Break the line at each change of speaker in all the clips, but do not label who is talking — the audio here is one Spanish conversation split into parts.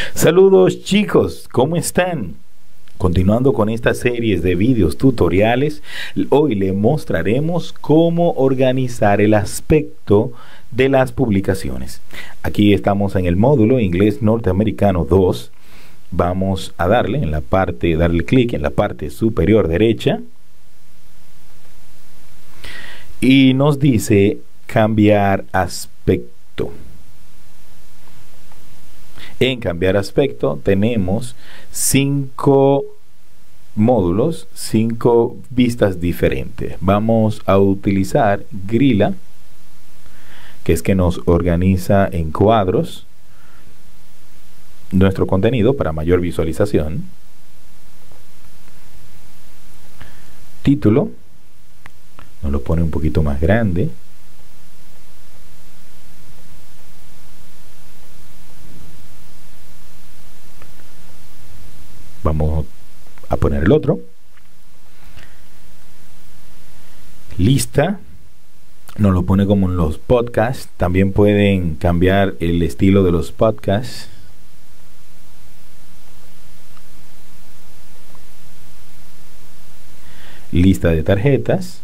Saludos chicos, ¿cómo están? Continuando con esta serie de vídeos tutoriales, hoy le mostraremos cómo organizar el aspecto de las publicaciones. Aquí estamos en el módulo Inglés Norteamericano 2. Vamos a darle clic en la parte superior derecha y nos dice cambiar aspecto. En cambiar aspecto tenemos 5 módulos, 5 vistas diferentes. Vamos a utilizar Grilla, que es que nos organiza en cuadros nuestro contenido para mayor visualización. Título, nos lo pone un poquito más grande. Vamos a poner el otro. Lista, nos lo pone como en los podcasts. También pueden cambiar el estilo de los podcasts. Lista de tarjetas.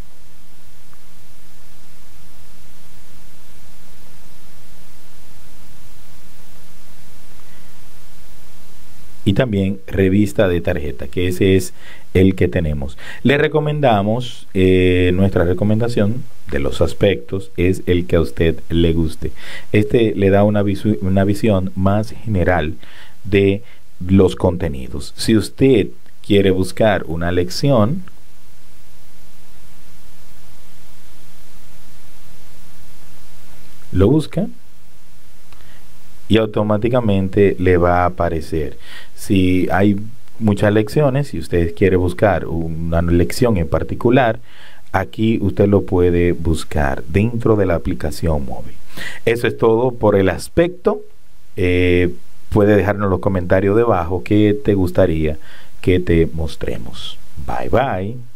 Y también revista de tarjeta, que ese es el que tenemos. Le recomendamos, nuestra recomendación de los aspectos es el que a usted le guste. Este le da una visión más general de los contenidos. Si usted quiere buscar una lección, lo busca y automáticamente le va a aparecer. Si hay muchas lecciones, si usted quiere buscar una lección en particular, aquí usted lo puede buscar dentro de la aplicación móvil. Eso es todo por el aspecto. Puede dejarnos los comentarios debajo qué te gustaría que te mostremos. Bye bye.